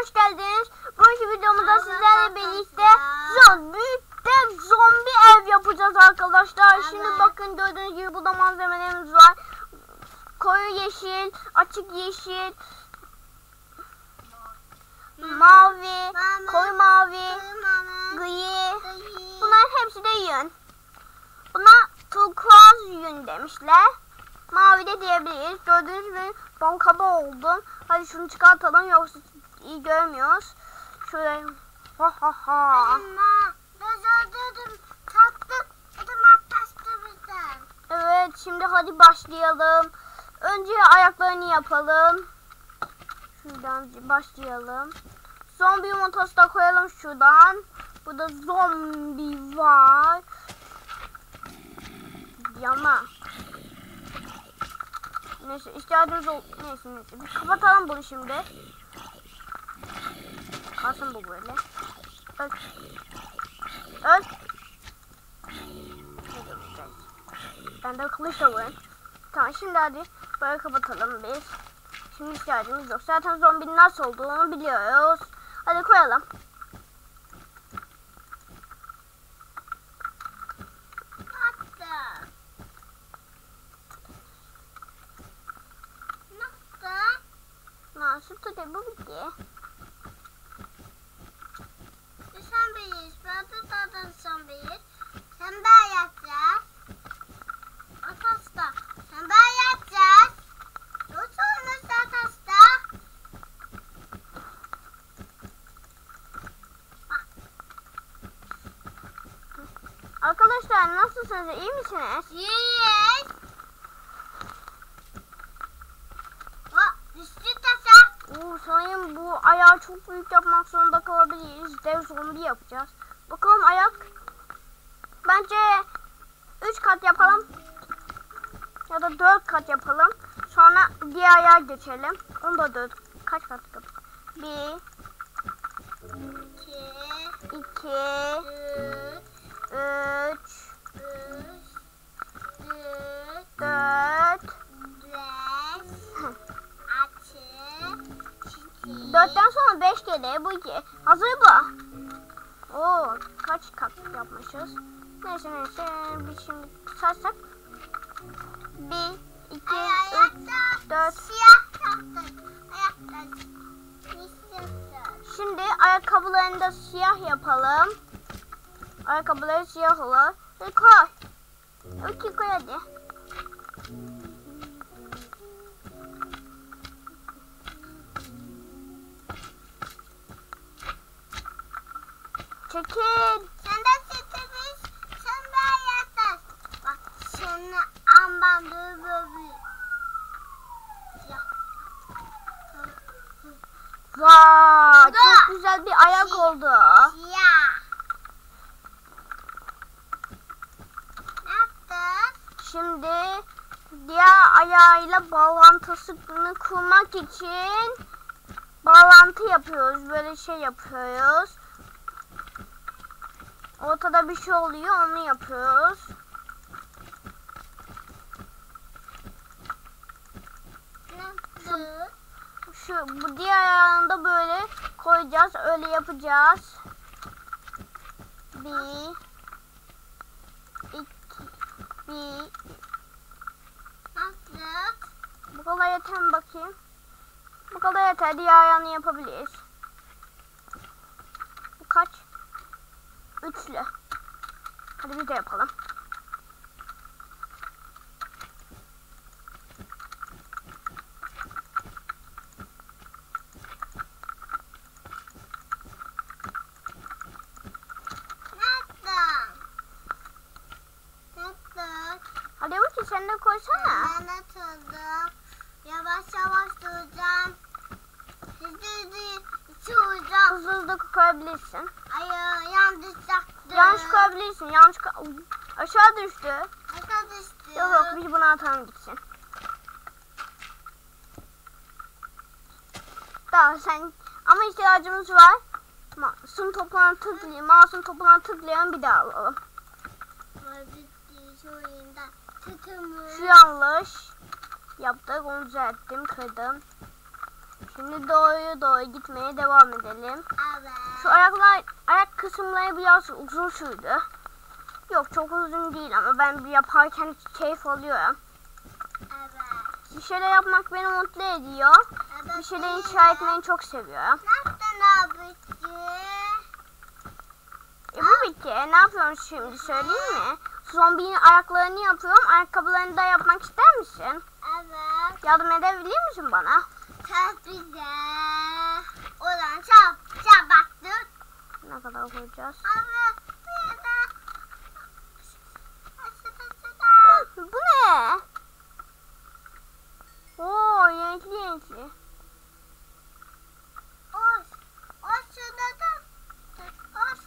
hoş geldiniz. Bugünkü videomuzda sizlerle birlikte büyük dev zombi ev yapacağız arkadaşlar. Evet. Şimdi bakın, gördüğünüz gibi burada malzemelerimiz var. Koyu yeşil, açık yeşil, mavi, koyu mavi, gri. Bunların hepsi de yün. Buna turkuaz yün demişler. Mavi de diyebiliriz. Gördüğünüz gibi bal kaba oldum. Hadi şunu çıkartalım, yoksa iyi görmüyoruz. Şöyle ha ha ha. Evet, şimdi hadi başlayalım. Önce ayaklarını yapalım. Şuradan başlayalım. Zombi yumurtası da koyalım şuradan. Burada zombi var. Yana. Neyse, ihtiyacımız neyse. Bir kapatalım bunu şimdi. Kalsın bu böyle. Öl. Öl. Ben de kılıçla vurayım. Tamam, şimdi hadi böyle kapatalım biz. Şimdi ihtiyacımız yok. Zaten zombinin nasıl olduğunu biliyoruz. Hadi koyalım. Nasıl tabii bu bitti. Sen beyiz, ben de zaten sen beyiz. Sen ben yapacağız. Atasta, sen ben yapacağız. Nasıl olmuş atasta? Arkadaşlar nasılsınız? İyi misiniz? İyiyiz. Düştü tasa. Sanırım bu ayağı çok büyük yapmak zorunda kalabiliriz. Dev zombi yapacağız. Bakalım ayak. Bence 3 kat yapalım. Ya da 4 kat yapalım. Sonra diğer ayağa geçelim. Onu da 4. Kaç kat yapalım? 1 2 3 4 4'ten sonra 5 geliyor. Bu 2. Hazır bu. Oo, kaç kat yapmışız? Neyse. Bir şimdi saysak. 1 2 3 4. Siyah yaptık. Şimdi ayakkabılarını da siyah yapalım. Ayakkabıları siyah olur. Koy. Okey, koy hadi. Çekil. Sen de sütümüz, sen de yatar. Bak şimdi ambandığı böyle. Vay, çok güzel bir ayak oldu. Ya. Ne yaptın? Şimdi diğer ayağıyla bağlantısını kurmak için bağlantı yapıyoruz. Böyle şey yapıyoruz. Ortada bir şey oluyor, onu yapıyoruz. Bu diğer ayağını da böyle koyacağız. Öyle yapacağız. 1 2 Nasıl? Bu kadar yeter mi bakayım? Bu kadar yeter. Diğer ayağını yapabiliriz. Bu kaç? Üçlü. Hadi bir de yapalım. Hadi bakayım, sen de koysana. Ben atıldım. Yavaş yavaş duracağım. Hızlı koyabilirsin. Hayır, yanlış yaptım. Yanlış koyabilirsin. Aşağı düştü. Aşağı düştü. Yok, biz bunu atalım gitsin. Daha sen ama ihtiyacımız var. Mouse'un topuna tıklayalım, bir daha alalım. Şu yanlış yaptık, onu düzelttim, kırdım. Şimdi doğruya doğru gitmeye devam edelim. Evet. Şu ayak kısımları biraz uzun sürdü. Yok çok uzun değil ama ben bir yaparken keyif alıyorum. Evet. Bir şeyler yapmak beni mutlu ediyor. Evet. Bir şeyler inşa etmeyi çok seviyorum. Nasıl abisi? Bu bitti. Ne yapıyoruz şimdi söyleyeyim mi? Zombinin ayaklarını yapıyorum. Ayakkabılarını da yapmak ister misin? Evet. Yardım edebilir misin bana? Çok güzel. Oradan çap baktık. Ne kadar koyacağız? Evet. Bir de. Bu ne? Oo, renkli. Oş. Oş şurada da. Oş.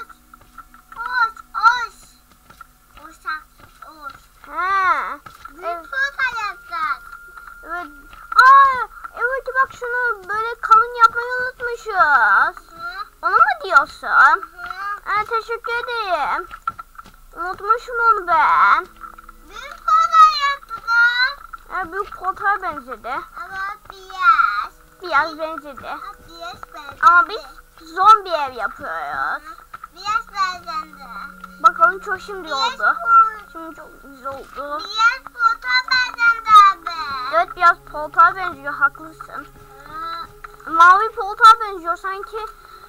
He. Büyük fırça yapacağız. Evet. Evet bak şunu böyle kalın yapmayı unutmuşuz. Onu mu diyorsun? Teşekkür ederim. Unutmuşum onu ben. Büyük fırça yapacağız. Büyük portaya benzedi. Evet biraz. Biraz benzedi. Biraz benzendi. Ama biz zombi ev yapıyoruz. Biraz benzendi. Bakalım çok şimdi oldu. Biraz Şimdi çok güzel oldu. fırça benzendi abi. Evet biraz portaya benziyor, haklısın. Mavi portaya benziyor sanki.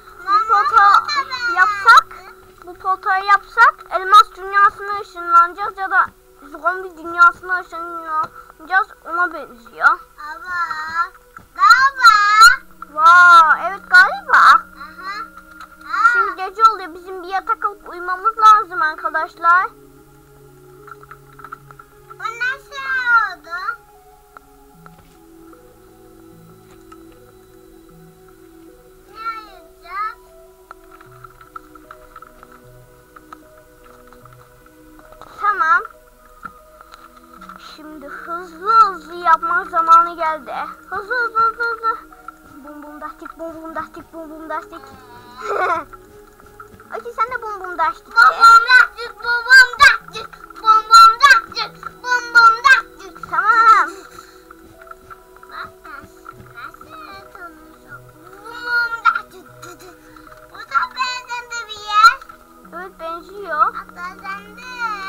Bu portayı yapsak elmas dünyasına ışınlanacağız ya da zombi dünyasına ışınlanacağız, ona benziyor. Ama baba. Vay evet galiba. Aha. Şimdi gece oluyor, bizim bir yatak alıp uyumamız lazım arkadaşlar. O nasıl oldu? Ne yapacağız? Tamam. Şimdi hızlı yapma zamanı geldi. Hızlı. Bum bum dastik. Aki sen de bum bum dastik. Tamam. Bak nasıl tanışıyor? Bu da benzendi bir yer. Evet benziyor. Benzendi.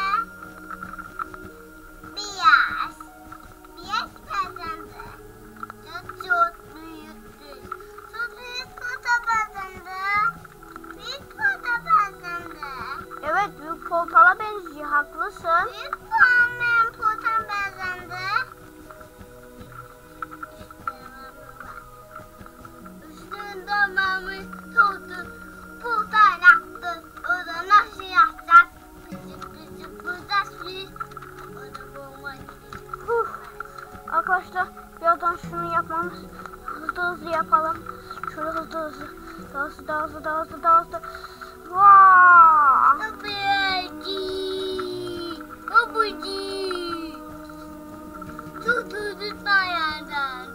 Biraz benzendi. Çok büyüktü. Çok büyük foto benzendi. Büyük foto benzendi. Evet büyük portala benziyor, haklısın. Büyük benim foto benzendi. Üstünde mami tuttu. Buradan yaptı. O da nasıl yapacak? Küçük burada su. O da boğma Huh. Arkadaşlar birazdan şunu yapmamız, hızlı yapalım. Şöyle hızlı. Daha hızlı. Vaa! Abuji. Tuttu dayandan.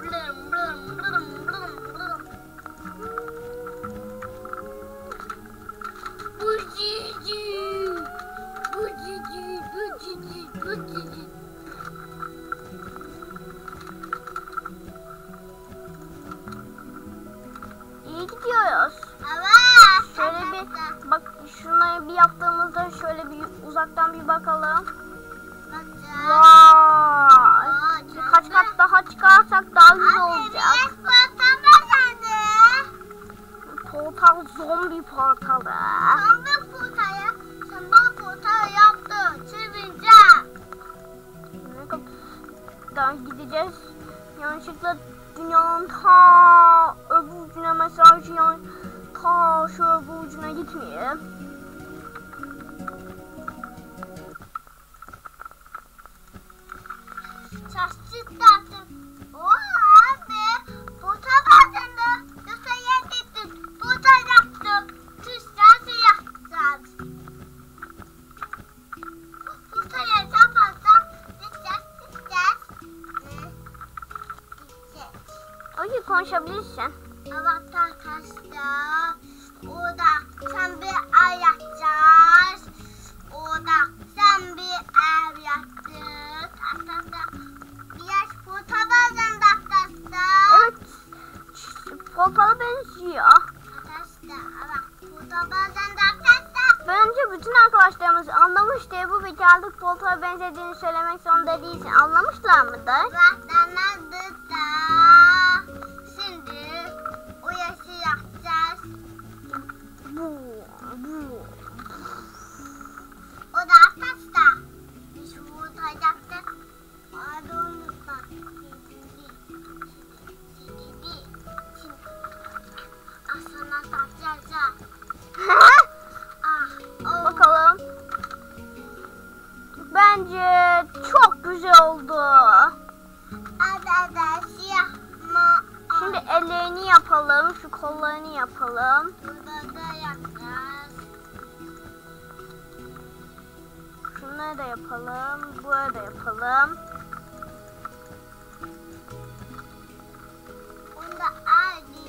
Bujici. İyi gidiyoruz. Evet. Şöyle bir bak, şunları bir yaptığımızda şöyle bir uzaktan bir bakalım. Vay! Birkaç kat daha çıkarsak daha güzel olacak. Portal zombi portalı. Ne kadar gideceğiz? Yanlışlıkla dünyanın ta öbür ucuna, mesela ta şu öbür ucuna gitmeyelim. Öyle konuşabilirsin. Avatar taşta. Orada sen bir ev yapacağız. Orada sen bir ev yaptın. Aslında biraz fotoğrafın da. Evet. portala benziyor. Arkadaşlar bak burada bazen de arkadaşlar. Bence bütün arkadaşlarımız anlamıştır. Bu videoluk portala benzediğini söylemek zorunda değilsin. Anlamışlar mıdır? Baktan aldı da. Şimdi o yaşı yapacağız. O da arkadaşlar. Biz burada yapacağız. Hadi unutma. Şimdi aslında takacağız. Bakalım. Bence çok güzel oldu. Şimdi ellerini yapalım. Şu kollarını yapalım. Burada da yapacağız. Şunları da yapalım. Buraya da yapalım. Bunda Ali.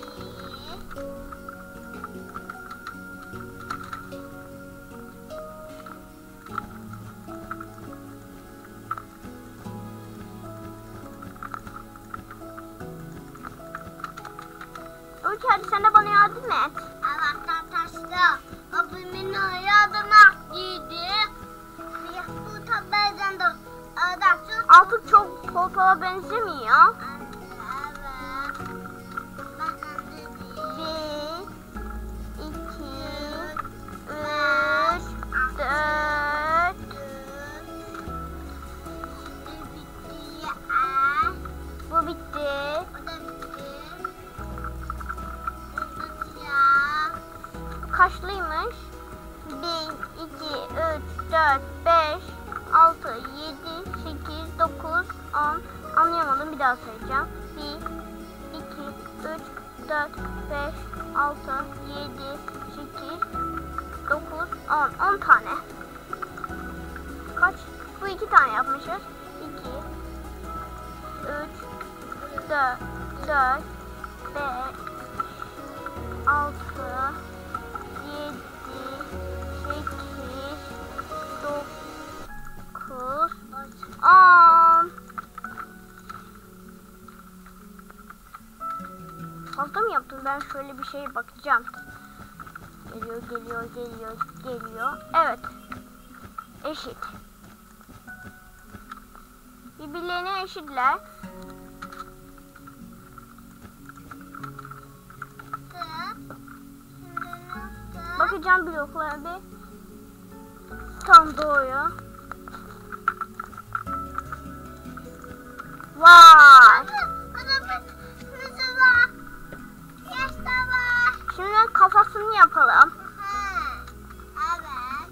Öykü hadi sen de bana yardım et. Allah'tan taşlı. Abimin yardıma giydi. Bu tabelden de adaksın. Artık çok portala benzemiyor. Evet. Bakın dedi. 1, 2, 3, 4. Bitti. Bu bitti. O da bitti. Ya. Kaçlıymış? 1, 2, 3, 4, 5, 6, 7, 8, 9, 10. Anlayamadım, bir daha sayacağım. 1, 2, 3, 4, 5, 6, 7, 8, 9, 10. 10 tane. Kaç? Bu 2 tane yapmışız. 2, 3, 4, 4, 5, 6, 7, 8, 9, 10. Fazla mı yaptım? Ben şöyle bir şeye bakacağım. Geliyor. Evet. Eşit. Birbirlerine eşitler. Bakacağım bloklara bir. Tam doğru. Vay. Şimdi kafasını yapalım. Evet.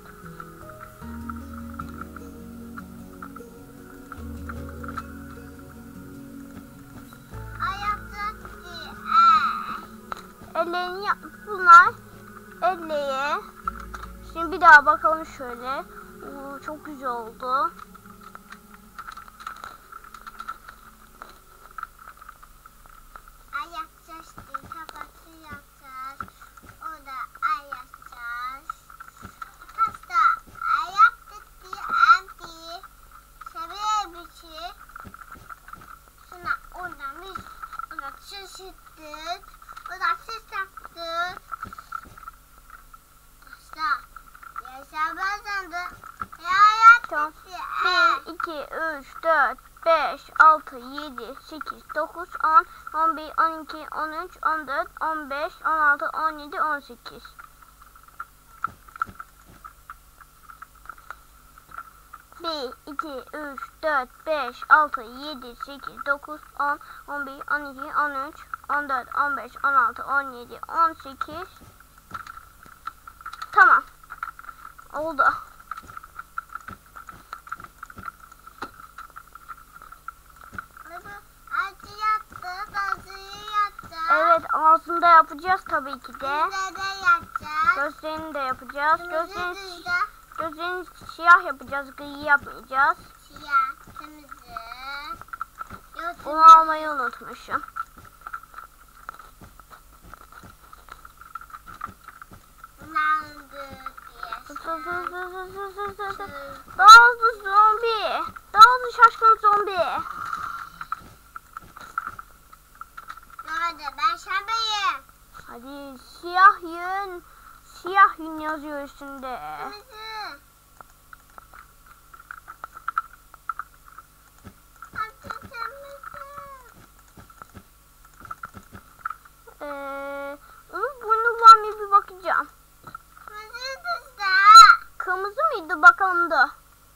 Ellerini yap. Bunlar elleri. Şimdi bir daha bakalım şöyle. Çok güzel oldu. Ay yapacağız diye kafası yapacağız. O da ay yapacağız. Hasta ay yaptık diye anti. Seviye bir şey. Şuna oradan biz ona şaşırttık. O da ses yaptık. Hasta. Yaşa bazen de Tamam. 1, 2, 3, 4, 5, 6, 7, 8, 9, 10, 11, 12, 13, 14, 15, 16, 17, 18. Bir, 2, 3, 4, 5, 6, 7, 8, 9, 10, 11, 12, 13, 14, 15, 16, 17, 18. Tamam. Oldu. acı yaptı, bazıyı yaptı. Evet, ağzında yapacağız tabii ki de. Bizde de yapacağız. Gözlerini de yapacağız. Kırmızı da Gözlerini siyah yapacağız. Gri yapmayacağız. siyah, kırmızı. Bunu almayı unutmuşum. Nandı Daha hızlı zombi. Daha hızlı şaşkın zombi. Nerede? Ben şembe Hadi siyah yün. Siyah yün yazıyor üstünde. Kırmızı. Hadi kırmızı. Bunu var mı bir bakacağım. Kırmızı kızda. Kırmızı mıydı bakalım da.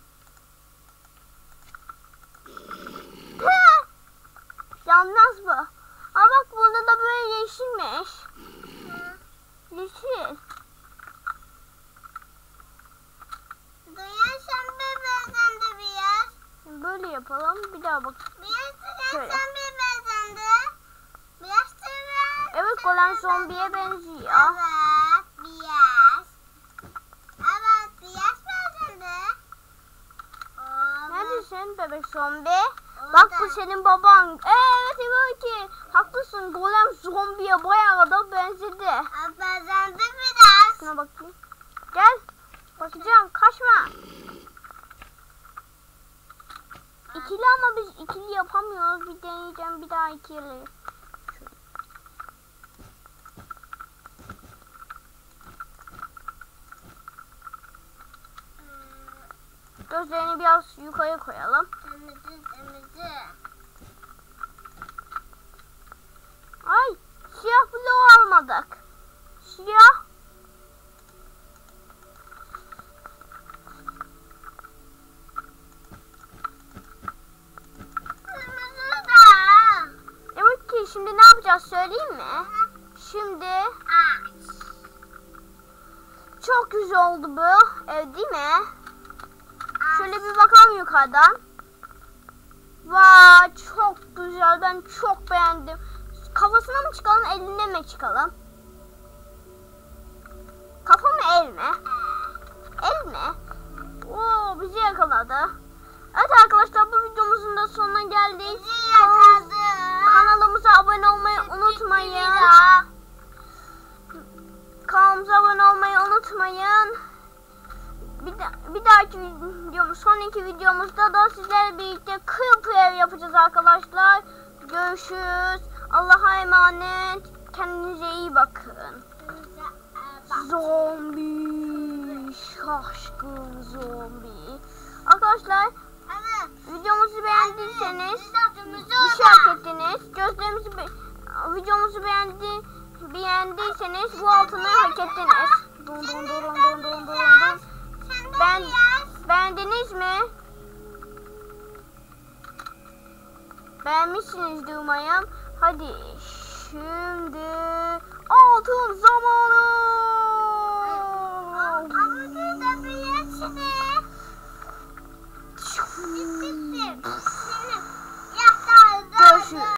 Yanmaz bu. Aa bak burada da böyle yeşilmiş. Yeşil. Duyan sen bir bezendi biraz. Böyle yapalım. Bir daha bak. Biraz Şöyle. duyan sen bir bezendi. Biraz duyan. Evet golem zombiye benziyor. Evet biraz. Evet biraz bezendi. Neredesin bebek zombi? Bak bu senin baban. Evet evet ki. Haklısın golem zombiye bayağı da benzedi. Bezendi biraz. Şuna bakayım. Gel. Bakacağım. Kaçma. İkili ama biz ikili yapamıyoruz. Bir deneyeceğim bir daha ikili. Gözlerini biraz yukarı koyalım. Kırmızı. Ay siyah bloğu almadık. Siyah. Kırmızı da. Evet ki şimdi ne yapacağız söyleyeyim mi? Şimdi Aç. çok güzel oldu bu ev değil mi? Şöyle bir bakalım yukarıdan. Vay çok güzel, ben çok beğendim. Kafasına mı çıkalım eline mi çıkalım? Kafa mı el mi? El mi? Oo bizi yakaladı. Evet arkadaşlar bu videomuzun da sonuna geldik. Kanalımıza abone olmayı unutmayın. Kanalımıza abone olmayı unutmayın. Bir dahaki videomuz, sonraki videomuzda da sizlerle birlikte kırpı ev yapacağız arkadaşlar. Görüşürüz. Allah'a emanet. Kendinize iyi bakın. Zombi. Şaşkın zombi. Arkadaşlar videomuzu beğendiyseniz bir şey hak ettiniz. Videomuzu beğendiyseniz bu altını hak ettiniz. Dun dun dun dun dun dun dun. Beğendiniz mi? Beğenmişsinizdir umarım. Hadi şimdi altın zamanı. Görüşürüz.